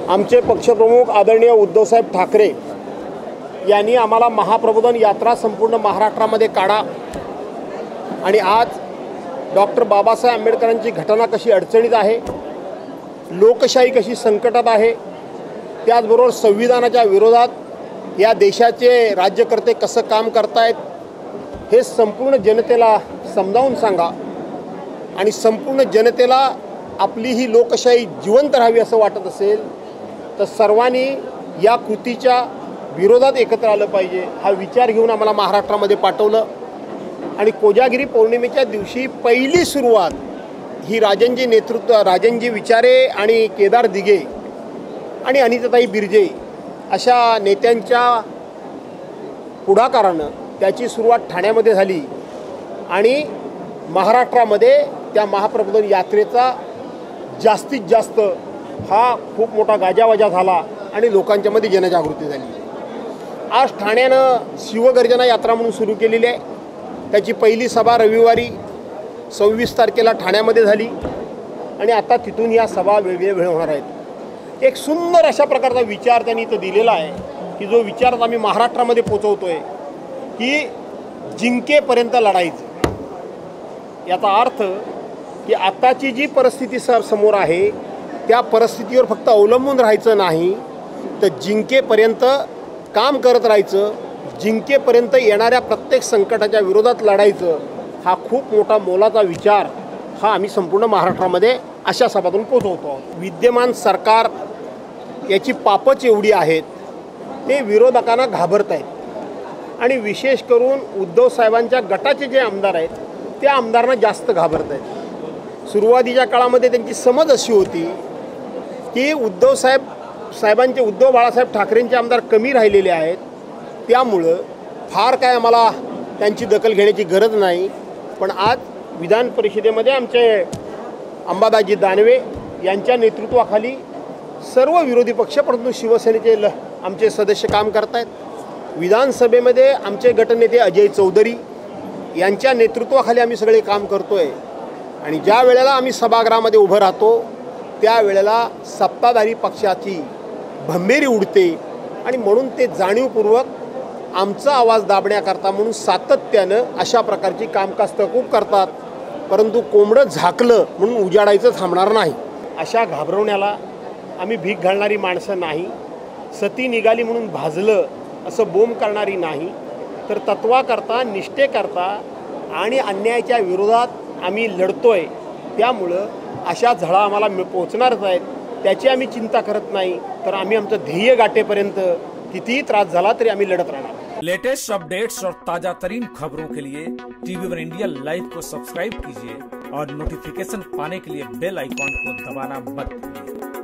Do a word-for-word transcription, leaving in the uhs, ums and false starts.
आमचे पक्षप्रमुख आदरणीय उद्धवसाहेब ठाकरे यांनी आम्हाला महाप्रबोधन यात्रा संपूर्ण महाराष्ट्रामध्ये काढा आणि आज डॉक्टर बाबासाहेब आंबेडकरांची घटना कशी अडचणीत आहे, लोकशाही कशी संकटात आहे, त्याचबरोबर संविधानाच्या विरोधात या देशाचे राज्यकर्ते कसं काम करतायत हे संपूर्ण जनतेला समजावून सांगा आणि संपूर्ण जनतेला आपली ही लोकशाही जिवंत राहावी असं वाटत असेल तर सर्वांनी या कृतीच्या विरोधात एकत्र आलं पाहिजे हा विचार घेऊन आम्हाला महाराष्ट्रामध्ये पाठवलं आणि कोजागिरी पौर्णिमेच्या दिवशी पहिली सुरुवात ही राजनजी नेतृत्व राजनजी विचारे आणि केदार दिघे आणि अनिताताई बिर्जे अशा नेत्यांच्या पुढाकारानं त्याची सुरुवात ठाण्यामध्ये झाली आणि महाराष्ट्रामध्ये त्या महाप्रबोधन यात्रेचा जास्तीत जास्त हा खूप मोठा गाजावाजा झाला आणि लोकांच्यामध्ये जनजागृती झाली। आज ठाण्यानं शिवगर्जना यात्रा म्हणून सुरू केलेली आहे। त्याची पहिली सभा रविवारी सव्वीस तारखेला ठाण्यामध्ये झाली आणि आता तिथून या सभा वेगळे वेळ होणार आहेत। एक सुंदर अशा प्रकारचा विचार त्यांनी इथं दिलेला आहे की जो विचार आम्ही महाराष्ट्रामध्ये पोचवतोय की जिंकेपर्यंत लढायचं। याचा अर्थ की आताची जी परिस्थिती सर समोर आहे त्या परिस्थितीवर फक्त अवलंबून राहायचं नाही तर जिंकेपर्यंत काम करत राहायचं, जिंकेपर्यंत येणाऱ्या प्रत्येक संकटाच्या विरोधात लढायचं। हा खूप मोठा मोलाचा विचार हा आम्ही संपूर्ण महाराष्ट्रामध्ये अशा सभातून पोचवतो। विद्यमान सरकार याची पापच एवढी आहेत ते विरोधकांना घाबरत आहेत आणि विशेष करून उद्धव साहेबांच्या गटाचे जे आमदार आहेत त्या आमदारांना जास्त घाबरत आहेत। सुरुवातीच्या काळामध्ये त्यांची समज अशी होती की उद्धव साहेब साहेबांचे उद्धव बाळासाहेब ठाकरेंचे आमदार कमी राहिलेले आहेत त्यामुळं फार काय आम्हाला त्यांची दखल घेण्याची गरज नाही। पण आज विधान परिषदेमध्ये आमचे अंबादासजी दानवे यांच्या नेतृत्वाखाली सर्व विरोधी पक्ष परंतु शिवसेनेचे ल आमचे सदस्य काम करत आहेत। विधानसभेमध्ये आमचे गटनेते अजय चौधरी यांच्या नेतृत्वाखाली आम्ही सगळे काम करतो आहे आणि ज्या वेळेला आम्ही सभागृहामध्ये उभं राहतो त्यावेळेला सत्ताधारी पक्षाची भंबेरी उडते आणि म्हणून ते जाणीवपूर्वक आमचा आवाज दाबण्याकरता म्हणून सातत्यानं अशा प्रकारची कामकाज तहकूब करतात। परंतु कोंबडं झाकलं म्हणून उजाडायचं थांबणार नाही। अशा घाबरवण्याला आम्ही भीक घालणारी माणसं नाही, सती निघाली म्हणून भाजलं असं बोंब करणारी नाही, तर तत्वाकरता निष्ठेकरता आणि अन्यायाच्या विरोधात आम्ही लढतोय। त्यामुळं अशा झळा आम्हाला पोचणारच आहेत, त्याची आम्ही चिंता करत नाही, तर आम्ही आमचं ध्येय गाठेपर्यंत कितीही त्रास झाला तरी आम्ही लढत राहणार। लेटेस्ट अपडेट्स और ताजा तरीन खबरों के लिए टीवी वन इंडिया लाइव को सब्सक्राइब कीजिए और नोटिफिकेशन पाने के लिए बेल आइकॉन को दबाना मत भूलिए।